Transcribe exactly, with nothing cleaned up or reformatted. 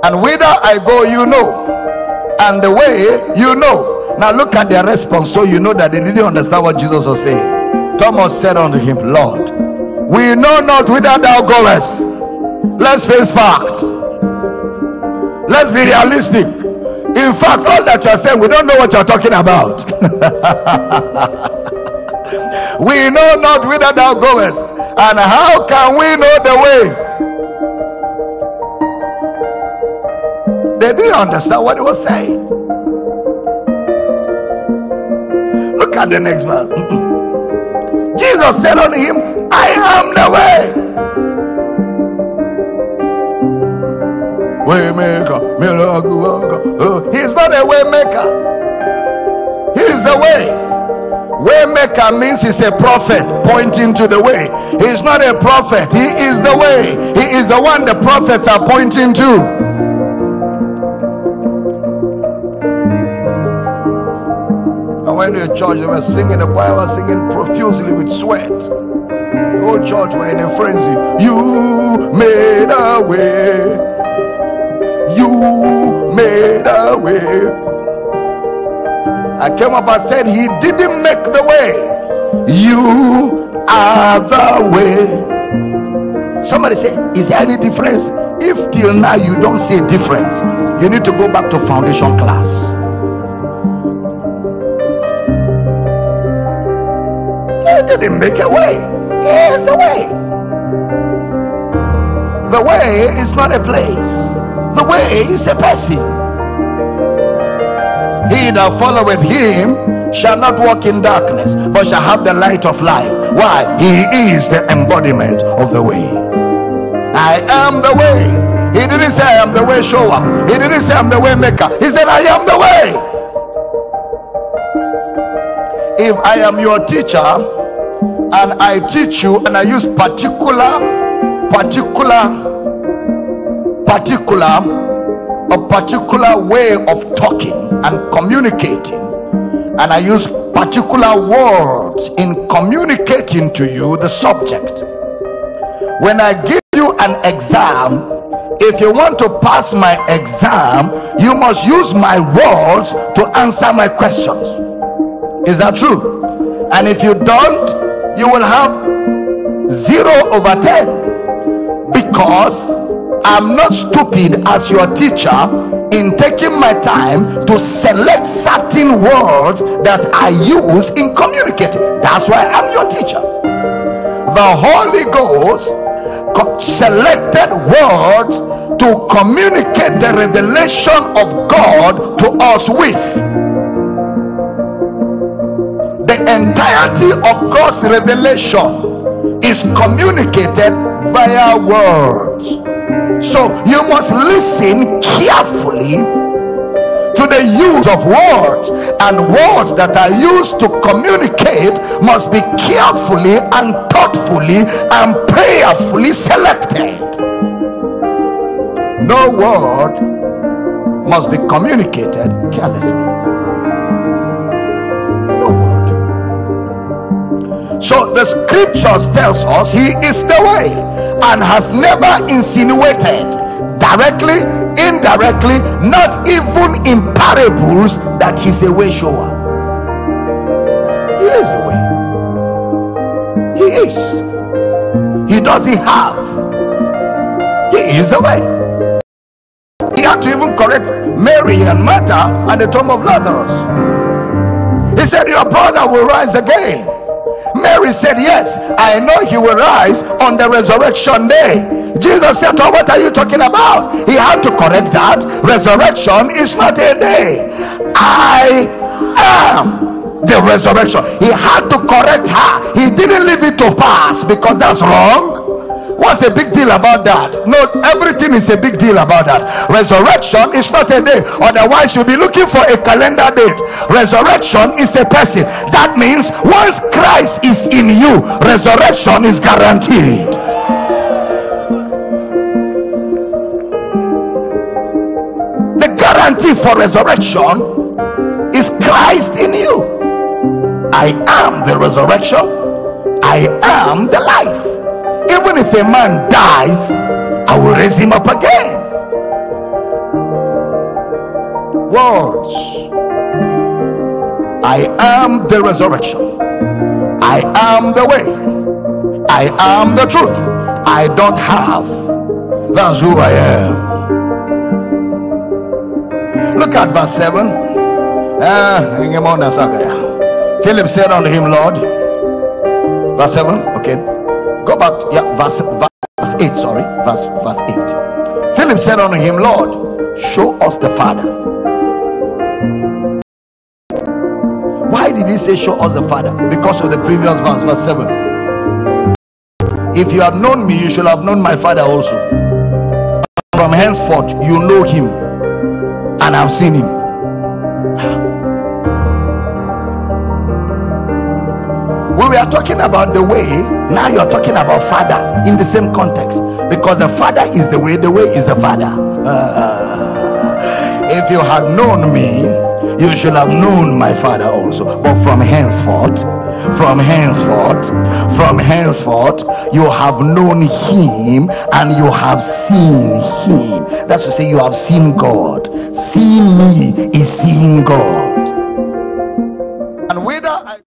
and whither I go you know, and the way you know. Now look at their response, so you know that they didn't understand what Jesus was saying. Thomas said unto him, Lord, we know not whither thou goest. Let's face facts. Let's be realistic. In fact, all that you're saying, we don't know what you're talking about. We know not whither thou goest, and how can we know the way? They didn't understand what he was saying. Look at the next verse. Jesus said unto him, I am the way. Waymaker, miracle worker. Uh, he's not a way maker. He's the way. Waymaker means he's a prophet pointing to the way. He's not a prophet. He is the way. He is the one the prophets are pointing to. I went to a church, they were singing, the choir was singing profusely with sweat. The whole church were in a frenzy. You made a way. You made a way. I came up and said, he didn't make the way. You are the way. Somebody say, is there any difference? If till now you don't see a difference, you need to go back to foundation class. He didn't make a way. He is the way. The way is not a place. The way is a person. He that followeth him shall not walk in darkness, but shall have the light of life. Why? He is the embodiment of the way. I am the way. He didn't say I am the way shower. He didn't say I'm the way maker. He said I am the way. If I am your teacher and I teach you and I use particular, particular, particular, a particular way of talking and communicating, and I use particular words in communicating to you the subject. When I give you an exam, if you want to pass my exam, you must use my words to answer my questions. Is that true? And if you don't, you will have zero over ten, because I'm not stupid as your teacher in taking my time to select certain words that I use in communicating. That's why I'm your teacher. The Holy Ghost selected words to communicate the revelation of God to us with. The entirety of God's revelation is communicated via words. So you must listen carefully to the use of words, and words that are used to communicate must be carefully and thoughtfully and prayerfully selected. No word must be communicated carelessly. No word. So the scriptures tells us he is the way, and has never insinuated directly, indirectly, not even in parables, that he's a way shower. He is the way. He is. He doesn't have. He is the way. He had to even correct Mary and Martha at the tomb of Lazarus. He said, your brother will rise again. Mary said, yes, I know he will rise on the resurrection day. Jesus said, oh, what are you talking about? He had to correct that. Resurrection is not a day. I am the resurrection. He had to correct her. He didn't leave it to pass, because that's wrong. What's a big deal about that? No, everything is a big deal about that. Resurrection is not a day. Otherwise, you'll be looking for a calendar date. Resurrection is a person. That means once Christ is in you, resurrection is guaranteed. The guarantee for resurrection is Christ in you. I am the resurrection. I am the life. Even if a man dies, I will raise him up again. words. I am the resurrection. I am the way. I am the truth. I don't have. That's who I am. Look at verse seven. Ah, Philip said unto him, Lord. Verse seven. Okay. Go back. Yeah, verse, verse eight. Sorry. Verse, verse eight. Philip said unto him, Lord, show us the Father. Why did he say show us the Father? Because of the previous verse, verse seven. If you have known me, you should have known my Father also. From henceforth, you know him and have seen him. We were talking about the way, now you're talking about Father in the same context, because the Father is the way, the way is the Father. Uh, if you had known me, you should have known my Father also. But from henceforth, from henceforth, from henceforth, you have known him and you have seen him. That's to say, you have seen God. Seeing me is seeing God. And whether I